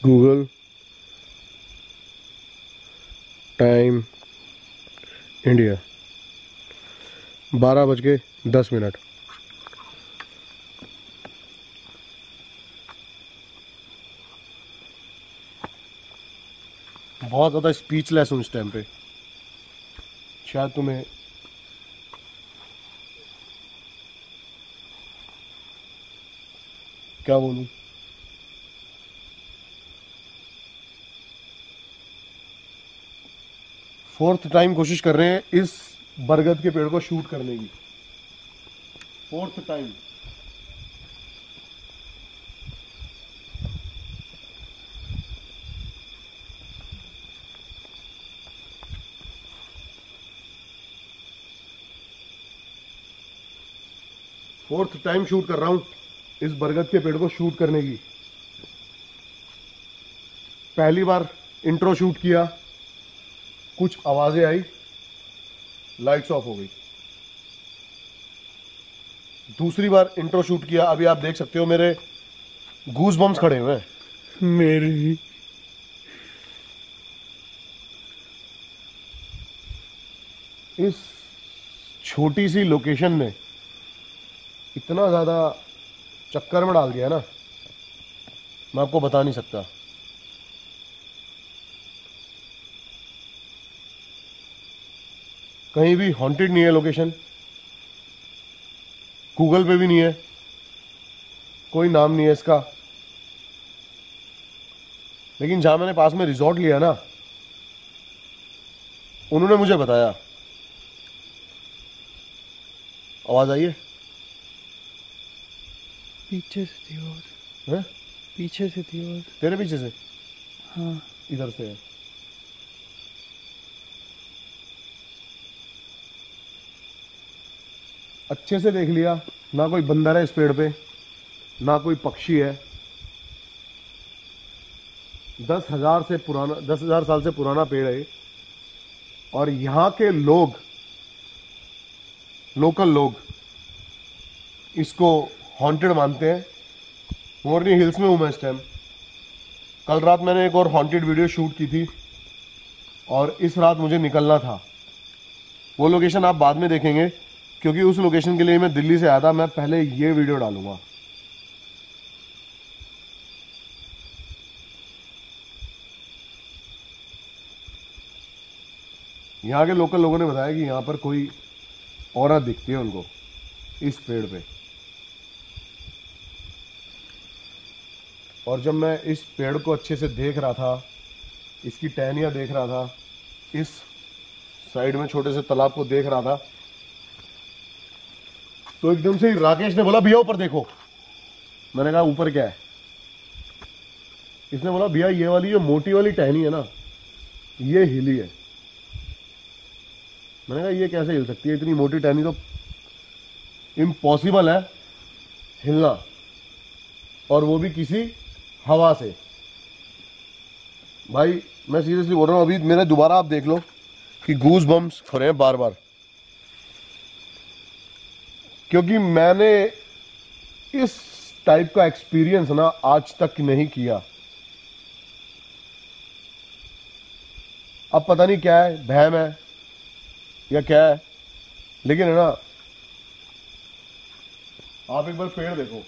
Google time India 12:10। बहुत ज़्यादा speechless हूँ इस टाइम पे। शायद तुम्हें क्या बोलूँ। फोर्थ टाइम कोशिश कर रहे हैं इस बरगद के पेड़ को शूट करने की। Fourth time. Fourth time shoot कर रहा हूं इस बरगद के पेड़ को शूट करने की। पहली बार इंट्रो शूट किया, कुछ आवाजें आई, लाइट्स ऑफ हो गई। दूसरी बार इंट्रो शूट किया, अभी आप देख सकते हो मेरे गूज बम्स खड़े हुए हैं। मेरी इस छोटी सी लोकेशन ने इतना ज़्यादा चक्कर में डाल दिया ना, मैं आपको बता नहीं सकता। कहीं भी हॉन्टेड नहीं है लोकेशन, गूगल पे भी नहीं है, कोई नाम नहीं है इसका। लेकिन जहां मैंने पास में रिजॉर्ट लिया ना, उन्होंने मुझे बताया। आवाज आई है पीछे से थी और है? पीछे से थी और तेरे पीछे से? हाँ, इधर से है। अच्छे से देख लिया, ना कोई बंदर है इस पेड़ पे, ना कोई पक्षी है। 10,000 साल से पुराना पेड़ है। और यहां के लोग, लोकल लोग इसको हॉन्टेड मानते हैं। मोरनी हिल्स में हूं मैं इस टाइम। कल रात मैंने एक और हॉन्टेड वीडियो शूट की थी और इस रात मुझे निकलना था। वो लोकेशन आप बाद में देखेंगे, क्योंकि उस लोकेशन के लिए मैं दिल्ली से आया था। मैं पहले ये वीडियो डालूंगा। यहाँ के लोकल लोगों ने बताया कि यहाँ पर कोई औरत दिखती है उनको इस पेड़ पे। और जब मैं इस पेड़ को अच्छे से देख रहा था, इसकी टहनियाँ देख रहा था, इस साइड में छोटे से तालाब को देख रहा था, तो एकदम से राकेश ने बोला भैया ऊपर देखो। मैंने कहा ऊपर क्या है? इसने बोला भैया ये वाली जो मोटी वाली टहनी है ना, ये हिली है। मैंने कहा ये कैसे हिल सकती है? इतनी मोटी टहनी तो इम्पॉसिबल है हिलना, और वो भी किसी हवा से। भाई मैं सीरियसली बोल रहा हूं, अभी मेरे दोबारा आप देख लो कि गूज बम्स हो रहे हैं बार बार, क्योंकि मैंने इस टाइप का एक्सपीरियंस ना आज तक नहीं किया। अब पता नहीं क्या है, बहम है या क्या है, लेकिन है ना, आप एक बार पेड़ देखो।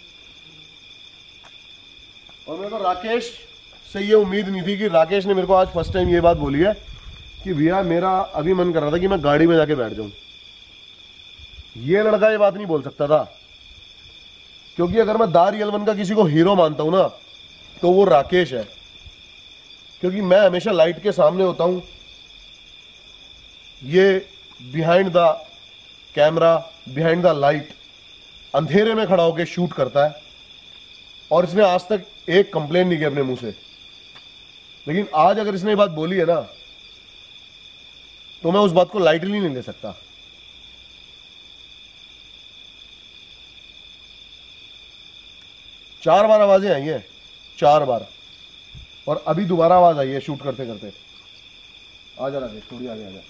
और मेरे को राकेश से ये उम्मीद नहीं थी कि राकेश ने मेरे को आज फर्स्ट टाइम ये बात बोली है कि भैया मेरा अभी मन कर रहा था कि मैं गाड़ी में जाके बैठ जाऊं। ये लड़का ये बात नहीं बोल सकता था, क्योंकि अगर मैं दा रियल वन का किसी को हीरो मानता हूं ना, तो वो राकेश है। क्योंकि मैं हमेशा लाइट के सामने होता हूं, ये behind the camera, behind the light, अंधेरे में खड़ा होकर शूट करता है। और इसने आज तक एक कंप्लेन नहीं की अपने मुंह से। लेकिन आज अगर इसने ये बात बोली है ना, तो मैं उस बात को लाइटली नहीं ले सकता। चार बार आवाजें आई हैं, 4 बार। और अभी दोबारा आवाज आई है शूट करते करते। आ जा राकेश, थोड़ी आगे आ जा।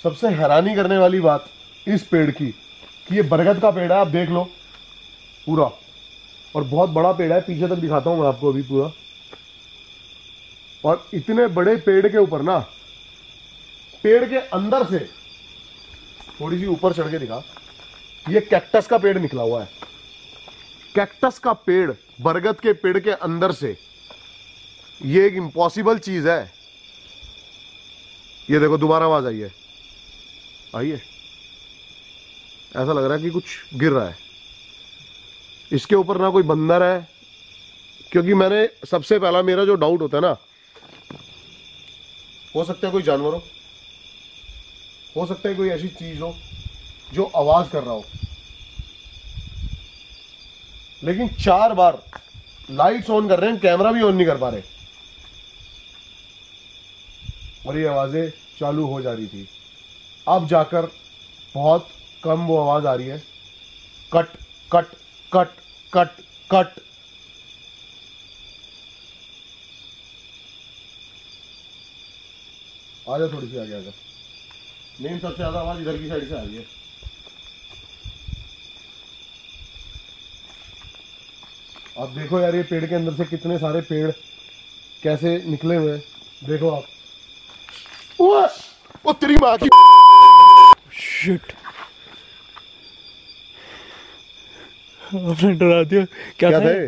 सबसे हैरानी करने वाली बात इस पेड़ की कि ये बरगद का पेड़ है, आप देख लो पूरा, और बहुत बड़ा पेड़ है, पीछे तक दिखाता हूं मैं आपको अभी पूरा। और इतने बड़े पेड़ के ऊपर ना, पेड़ के अंदर से थोड़ी सी ऊपर चढ़ के दिखा, ये कैक्टस का पेड़ निकला हुआ है। कैक्टस का पेड़ बरगद के पेड़ के अंदर से, ये एक इम्पॉसिबल चीज है। ये देखो दोबारा आवाज आई है, आइए, ऐसा लग रहा है कि कुछ गिर रहा है। इसके ऊपर ना कोई बंदर है, क्योंकि मैंने सबसे पहला मेरा जो डाउट होता है ना, हो सकता है कोई जानवर हो सकता है कोई ऐसी चीज हो जो आवाज कर रहा हो। लेकिन 4 बार लाइट्स ऑन कर रहे हैं, कैमरा भी ऑन नहीं कर पा रहे, और ये आवाजें चालू हो जा रही थी। अब जाकर बहुत कम वो आवाज आ रही है, cut cut cut cut cut. आजा थोड़ी सी आगे आजा, लेकिन सबसे ज्यादा आवाज इधर की साइड से आ रही है। आप देखो यार, ये पेड़ के अंदर से कितने सारे पेड़ कैसे निकले हुए हैं, देखो आप। वो तेरी माँ की शिट, आपने डरा दिया। क्या था ये?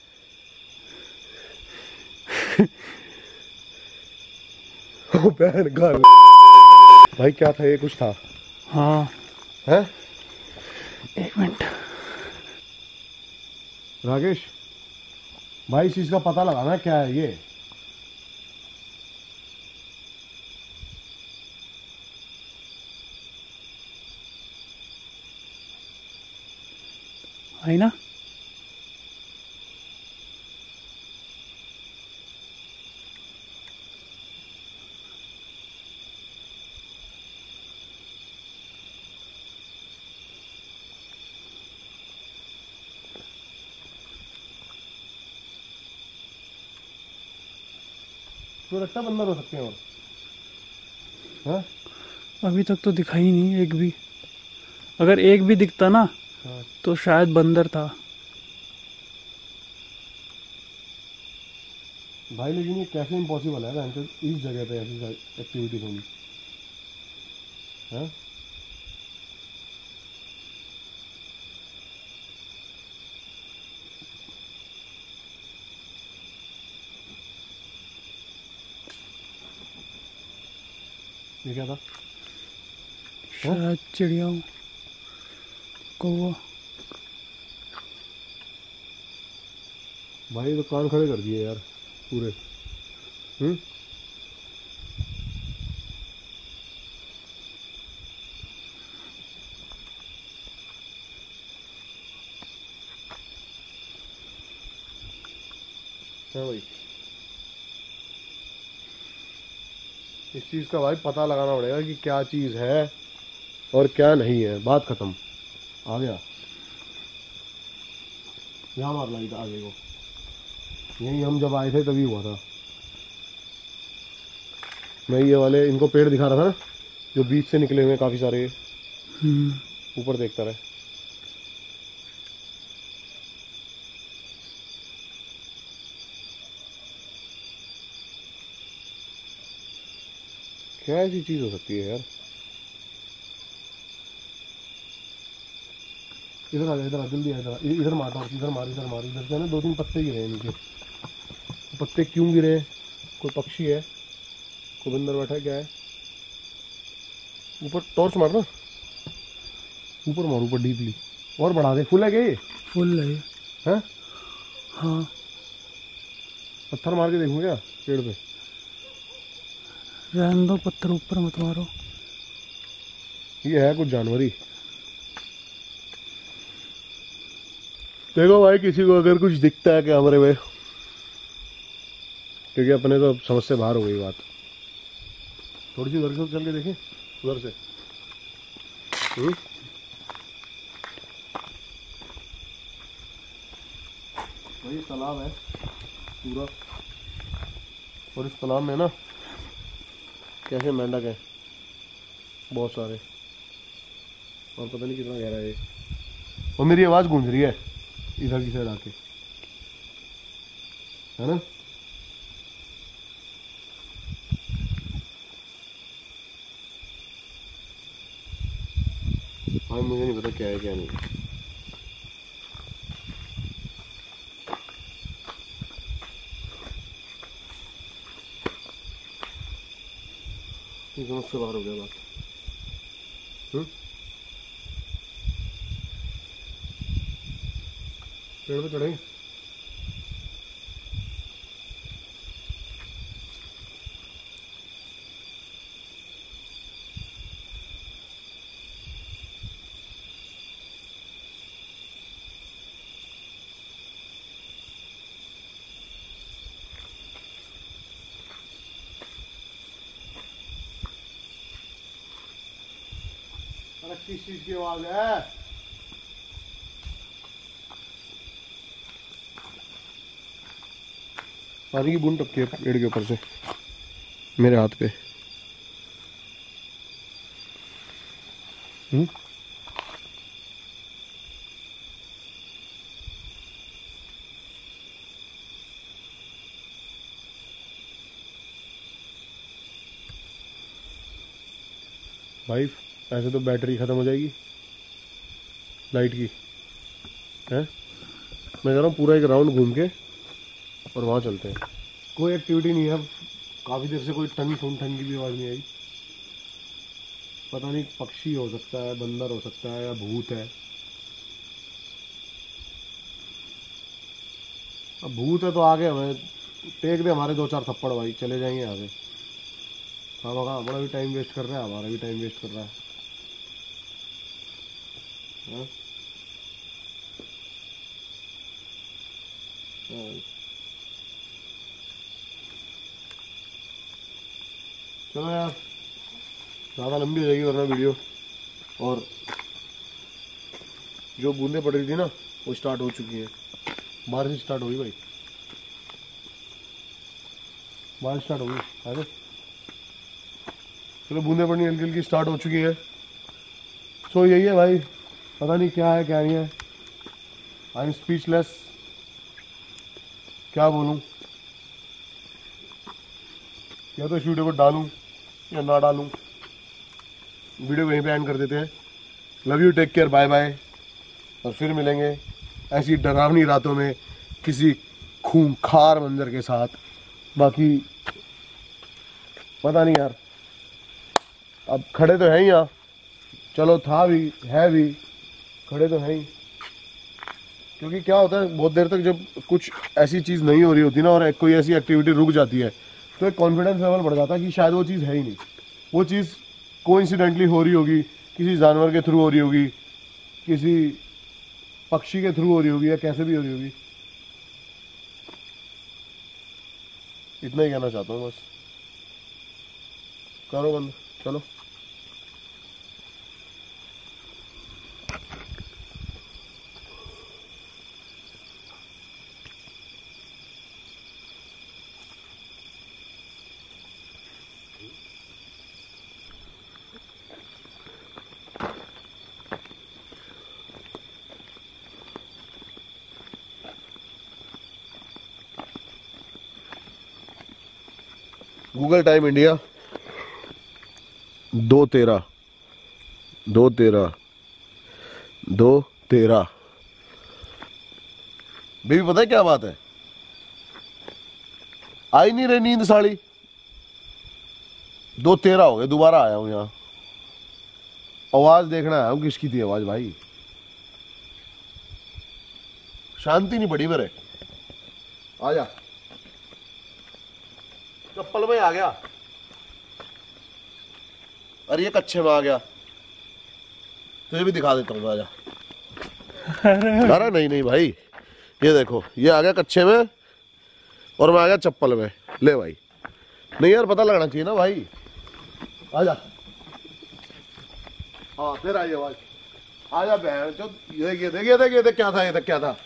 ओ बहन का भाई, क्या था ये? कुछ था? हाँ है। 1 मिनट राकेश भाई, इस चीज का पता लगाना क्या है ये। आई ना? तो लगता बंदर हो सकते हैं और, हाँ? अभी तक तो दिखा ही नहीं एक भी। अगर एक भी दिखता ना, हाँ। तो शायद बंदर था भाई। लेकिन ये कैसे इम्पॉसिबल है इस जगह पे ऐसी एक्टिविटी होनी, है? ये क्या था? शायद चिड़िया, कौवा। भाई तो कान खड़े कर दिए यार पूरे। है भाई, इस चीज का भाई पता लगाना पड़ेगा कि क्या चीज है और क्या नहीं है। बात खत्म। आ गया, यहाँ मार लाई था आगे को, यही हम जब आए थे तभी हुआ था। मैं ये वाले इनको पेड़ दिखा रहा था ना, जो बीच से निकले हुए काफी सारे, ऊपर देखता रहे। क्या ऐसी चीज हो सकती है यार? इधर आ जा, इधर आ, जल्दी आ, इधर मार, इधर मार, इधर मार। इधर से ना 2-3 पत्ते गिरे हैं नीचे। पत्ते क्यों गिरे? कोई पक्षी है, कोई बंदर बैठा है, क्या है? ऊपर टॉर्च मार ना, ऊपर मार, ऊपर डीपली, और बढ़ा दे। फुल है क्या ये? फुल है। हैं? हाँ, पत्थर मार के देखूं क्या पेड़ पे? रहने दो, पत्थर ऊपर मत मारो। ये है कुछ जानवर ही। देखो भाई, किसी को अगर कुछ दिखता है कैमरे में, क्योंकि अपने तो समझ से बाहर हो गई बात। थोड़ी सी उधर से चल के देखें, उधर से। भाई तालाब है पूरा, और इस तालाब में ना कैसे मेंढक है, बहुत सारे, और पता नहीं कितना गहरा है ये। और मेरी आवाज़ गूंज रही है इधर की साइड आके, है ना। भाई मुझे नहीं पता क्या है क्या नहीं। समझ से बाहर हो गया बात। पेड़ पे चढ़े किस चीज की आवाज है? पानी की बूंद टपकी है पेड़ के ऊपर से मेरे हाथ पे। भाई ऐसे तो बैटरी ख़त्म हो जाएगी लाइट की, है। मैं कह रहा हूँ पूरा एक राउंड घूम के और वहाँ चलते हैं। कोई एक्टिविटी नहीं है, काफ़ी देर से कोई टन की भी आवाज़ नहीं आई। पता नहीं पक्षी हो सकता है, बंदर हो सकता है, या भूत है। अब भूत है तो आगे हमें टेक दे हमारे 2-4 थप्पड़ भाई, चले जाएंगे यहाँ से। हाँ हमारा भी टाइम वेस्ट कर रहा है, हमारा भी टाइम वेस्ट कर रहा है। चलो यार, ज़्यादा लंबी हो जाएगी वरना वीडियो। और जो बूंदें पड़ रही थी ना वो स्टार्ट हो चुकी है। बारिश स्टार्ट होगी भाई, बारिश स्टार्ट होगी। आगे चलो, बूंदें पड़नी हल्की हल्की स्टार्ट हो चुकी है। सो यही है भाई, पता नहीं क्या है क्या नहीं है। आई एम स्पीचलेस, क्या बोलूं। या तो इस वीडियो को डालूं या ना डालूं। वीडियो को यहीं पे एंड कर देते हैं। Love you, take care, bye bye. और फिर मिलेंगे ऐसी डरावनी रातों में किसी खूंखार मंजर के साथ। बाकी पता नहीं यार, अब खड़े तो हैं ही यहाँ, चलो था भी है भी, खड़े तो हैं ही। क्योंकि क्या होता है, बहुत देर तक जब कुछ ऐसी चीज़ नहीं हो रही होती ना, और कोई ऐसी एक्टिविटी रुक जाती है, तो एक कॉन्फिडेंस लेवल बढ़ जाता है कि शायद वो चीज़ है ही नहीं। वो चीज़ कोइंसिडेंटली हो रही होगी, किसी जानवर के थ्रू हो रही होगी, किसी पक्षी के थ्रू हो रही होगी, या कैसे भी हो रही होगी। इतना ही कहना चाहता हूँ बस। करो बंद, चलो। गूगल टाइम इंडिया 2:13 बेबी, पता है क्या बात है? आई नहीं रही नींद साड़ी। 2:13 हो गए, दोबारा आया हूं यहाँ। आवाज देखना आया हूं, किसकी थी आवाज भाई। शांति नहीं पड़ी मेरे। आजा, चप्पल में आ गया। अरे ये कच्चे में आ गया, तुझे भी दिखा देता हूँ। आजा। अरे नहीं भाई, ये देखो, ये आ गया कच्चे में और मैं आ गया चप्पल में। ले भाई, नहीं यार पता लगना चाहिए ना भाई। आजा, हाँ फिर आई आवाज। आजा बहन जो, ये देख क्या था, ये देख क्या था।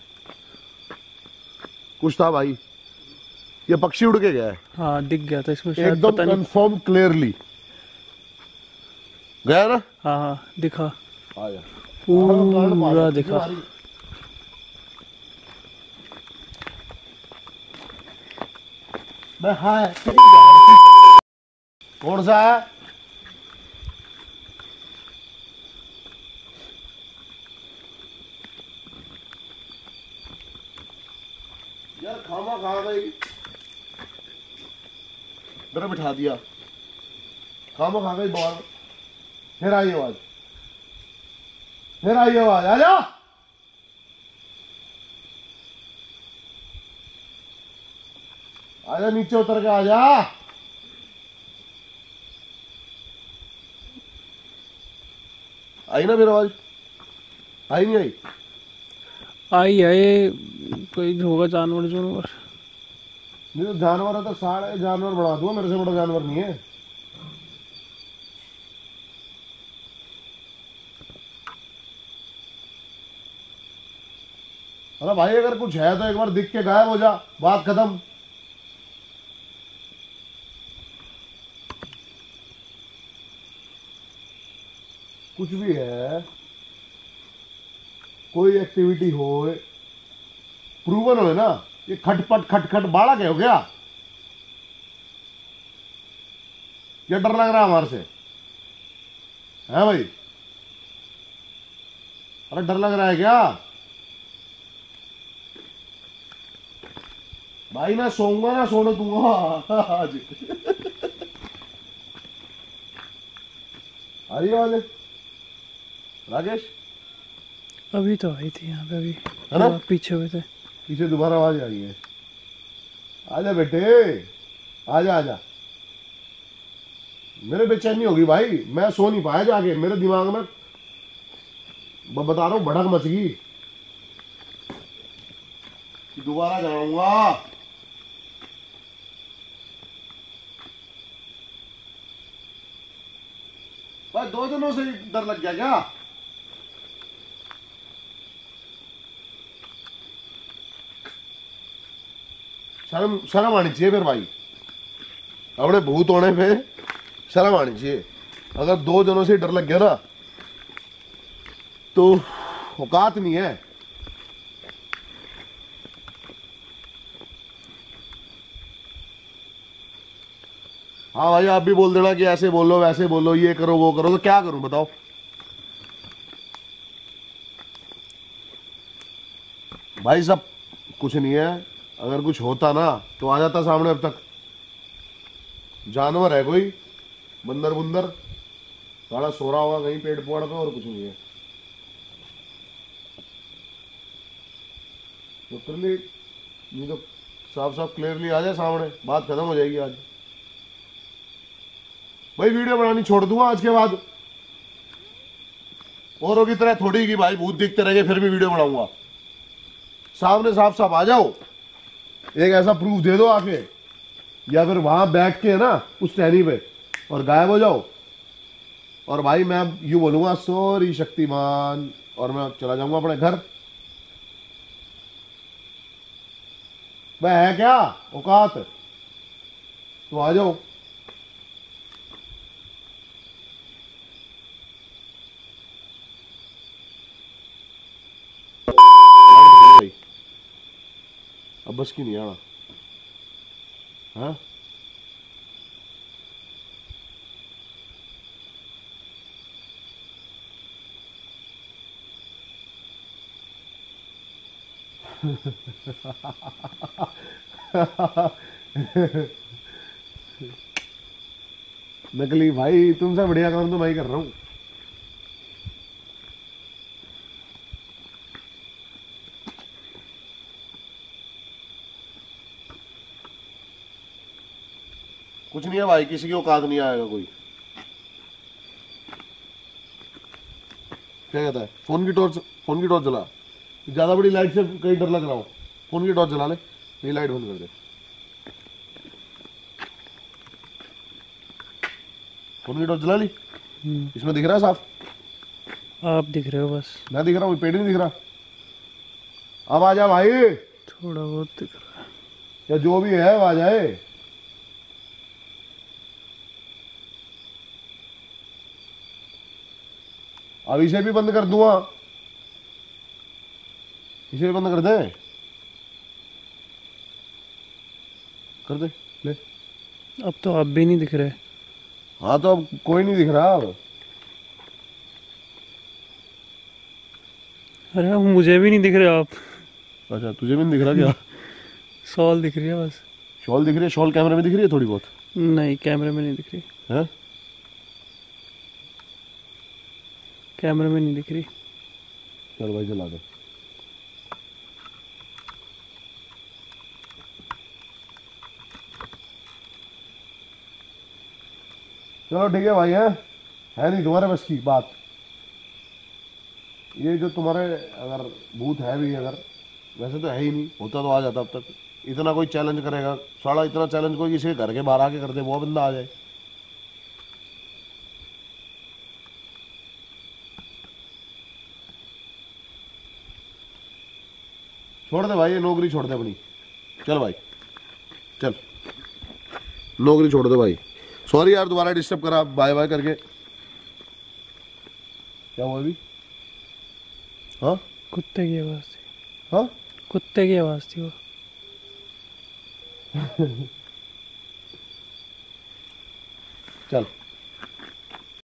कुछ था भाई, ये पक्षी उड़ के गया है। हाँ दिख गया था इसमें शायद, एकदम पता नहीं। Confirm clearly. गया ना? हाँ हाँ दिखा, आ जा। पूरा दिखा। हाँ, कौन सा है? यार खामा खा गई, मेरा बिठा दिया, खामा खा गई बाहर। फिर आई आवाज, फिर आई आवाज, आ जा। आजा नीचे उतर के आजा। आई ना फिर आवाज? आई नहीं आई? आई है, कोई होगा जानवर जानवर। नहीं तो जानवर है तो सारे जानवर बना दूंगा, मेरे से बड़ा जानवर नहीं है। अरे भाई अगर कुछ है तो एक बार दिख के गायब हो जा, बात खत्म। कुछ भी है, कोई एक्टिविटी हो, प्रूवन हो ना, ये खटपट खटखट बाड़ा क्या हो गया? क्या डर लग रहा है हमारे से? है भाई? अरे डर लग रहा है क्या भाई? मैं सोऊंगा ना सोने दूंगा आज। आ रही आवाज राकेश? अभी तो आई थी यहाँ पे, अभी है ना? पीछे हुए थे। पीछे दोबारा आवाज आई है। आजा बेटे, आजा आजा। मेरे बेचैनी होगी भाई, मैं सो नहीं पाया जाके, मेरे दिमाग में बता रहा हूं भड़क मच गई कि दोबारा जाऊंगा। भाई 2 दिनों से डर लग गया क्या? शर्म शर्म आनी चाहिए फिर भाई, अपने भूत होने पे शर्म आनी चाहिए। अगर 2 दिनों से डर लग गया ना तो औकात नहीं है। हाँ भाई आप भी बोल देना कि ऐसे बोलो वैसे बोलो, ये करो वो करो, तो क्या करूं बताओ? भाई सब कुछ नहीं है, अगर कुछ होता ना तो आ जाता सामने। अब तक जानवर है कोई, बंदर बुंदर सारा सो रहा होगा कहीं पेड़ पौड़ पे, और कुछ नहीं है। तो क्लियरली, नहीं तो साफ साफ क्लियरली आ जाए सामने, बात खत्म हो जाएगी आज। भाई वीडियो बनानी छोड़ दूंगा आज के बाद, औरों की तरह थोड़ी कि भाई भूत दिखते रहेंगे फिर भी वीडियो बनाऊंगा। सामने साफ साफ आ जाओ, एक ऐसा प्रूफ दे दो आके, या फिर वहां बैठ के ना उस टहनी पे और गायब हो जाओ, और भाई मैं यूं बोलूंगा सॉरी शक्तिमान, और मैं चला जाऊंगा अपने घर। वह है क्या औकात? तो आ जाओ। अब बस की नहीं आना। हाँ नकली भाई, तुमसे बढ़िया काम तो मैं ही कर रहा हूं। कुछ नहीं है भाई, किसी की औकात नहीं आएगा कोई। क्या कहता है? फोन की टॉर्च जला, ज्यादा बड़ी लाइट से कहीं डर लग रहा हो, फोन की टॉर्च जला ले। नहीं लाइट बंद कर दे, फोन की टॉर्च जला ली। इसमें दिख रहा है साफ? आप दिख रहे हो बस, मैं दिख रहा हूँ, पेड़ नहीं दिख रहा। अब आ जा भाई, थोड़ा बहुत दिख रहा है। या जो भी है वो आ जाए। अब इसे भी बंद कर दूंगा, इसे भी बंद कर दे, कर दे ले। अब तो आप भी नहीं दिख रहे। हाँ तो अब कोई नहीं दिख रहा अब। अरे अब मुझे भी नहीं दिख रहे आप। अच्छा तुझे भी नहीं दिख रहा क्या? शॉल दिख रही है बस। शॉल दिख रही है? शॉल कैमरे में दिख रही है थोड़ी बहुत? नहीं कैमरे में नहीं दिख रही। है? कैमरे में नहीं दिख रही। चल भाई जला दे। चलो ठीक है भाई, है नहीं तुम्हारे बस की बात। ये जो तुम्हारे अगर भूत है भी, अगर वैसे तो है ही नहीं, होता तो आ जाता अब तक। इतना कोई चैलेंज करेगा साला, इतना चैलेंज कोई किसी के घर के बाहर आके कर दे, वो बंदा आ जाए। छोड़ दे भाई, ये नौकरी छोड़ दे अपनी। चल भाई चल, नौकरी छोड़ दे भाई। सॉरी यार दोबारा डिस्टर्ब करा, बाय बाय करके। क्या हुआ अभी? हाँ कुत्ते की आवाज़ थी। हाँ कुत्ते की आवाज़ थी वो। चल